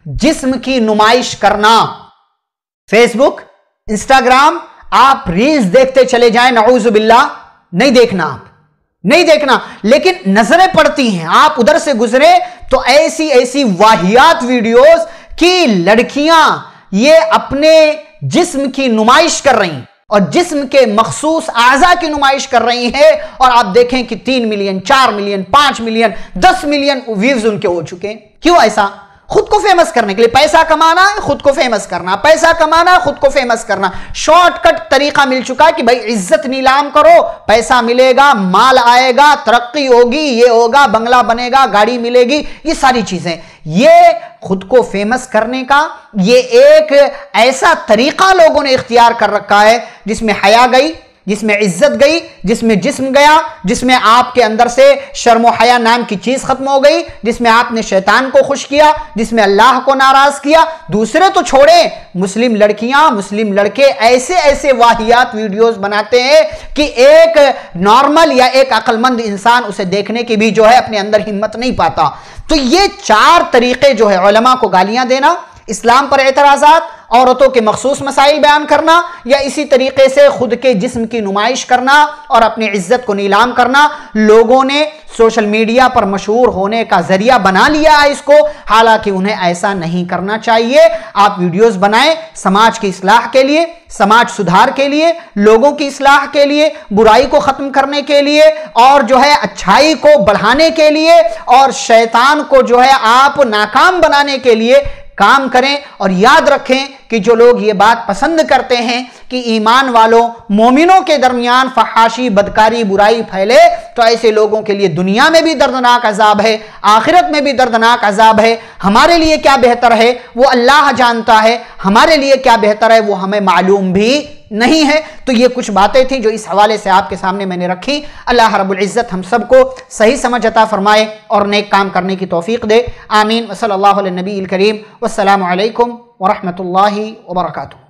جسم کی نمائش کرنا. فیس بک، انسٹاگرام، آپ ریلز دیکھتے چلے جائیں، نعوذ باللہ نہیں دیکھنا، آپ نہیں دیکھنا، لیکن نظریں پڑتی ہیں، آپ ادھر سے گزرے تو ایسی ایسی واہیات ویڈیوز کی لڑکیاں یہ اپنے جسم کی نمائش کر رہی ہیں اور جسم کے مخصوص اعضاء کی نمائش کر رہی ہیں، اور آپ دیکھیں کہ 3 million 4 million 5 million 10 million views ان کے ہو چکے ہیں. کیوں ایسا؟ خود کو فیمس کرنے کے لیے. پیسہ کمانا ہے، خود کو فیمس کرنا، پیسہ کمانا ہے، خود کو فیمس کرنا. شارٹ کٹ طریقہ مل چکا ہے کہ بھائی عزت نیلام کرو، پیسہ ملے گا، مال آئے گا، ترقی ہوگی، یہ ہوگا، بنگلہ بنے گا، گاڑی ملے گی، یہ ساری چیزیں. یہ خود کو فیمس کرنے کا یہ ایک ایسا طریقہ لوگوں نے اختیار کر رکھا ہے جس میں حیا گئی، جس میں عزت گئی، جس میں جسم گیا، جس میں آپ کے اندر سے شرم و حیا نام کی چیز ختم ہو گئی، جس میں آپ نے شیطان کو خوش کیا، جس میں اللہ کو ناراض کیا. دوسرے تو چھوڑیں، مسلم لڑکیاں، مسلم لڑکے ایسے ایسے واہیات ویڈیوز بناتے ہیں کہ ایک نارمل یا ایک عقل مند انسان اسے دیکھنے کی بھی جو ہے اپنے اندر ہمت نہیں پاتا. تو یہ 4 طریقے جو ہے، علماء کو گالیاں دینا، اسلام پر اعتراضات، عورتوں کے مخصوص مسائل بیان کرنا، یا اسی طریقے سے خود کے جسم کی نمائش کرنا اور اپنی عزت کو نیلام کرنا، لوگوں نے سوشل میڈیا پر مشہور ہونے کا ذریعہ بنا لیا ہے اس کو، حالانکہ انہیں ایسا نہیں کرنا چاہیے. آپ ویڈیوز بنائیں سماج کی اصلاح کے لیے، سماج سدھار کے لیے، لوگوں کی اصلاح کے لیے، برائی کو ختم کرنے کے لیے، اور جو ہے اچھائی کو بڑھانے کے لیے، اور شیطان کو جو ہے آپ ناکام بنانے کے لیے کام کریں. اور یاد رکھیں کہ جو لوگ یہ بات پسند کرتے ہیں کہ ایمان والوں مومنوں کے درمیان فحاشی، بدکاری، برائی پھیلے، تو ایسے لوگوں کے لیے دنیا میں بھی دردناک عذاب ہے، آخرت میں بھی دردناک عذاب ہے. ہمارے لیے کیا بہتر ہے وہ اللہ جانتا ہے، ہمارے لیے کیا بہتر ہے وہ ہمیں معلوم بھی نہیں ہے. تو یہ کچھ باتیں تھیں جو اس حوالے سے آپ کے سامنے میں نے رکھی. اللہ رب العزت ہم سب کو صحیح سمجھ عطا فرمائے اور نیک کام کرنے کی توفیق دے. آمین. وصلی اللہ علی النبی الکریم. والسلام علیکم ورحمۃ اللہ وبرکاتہ.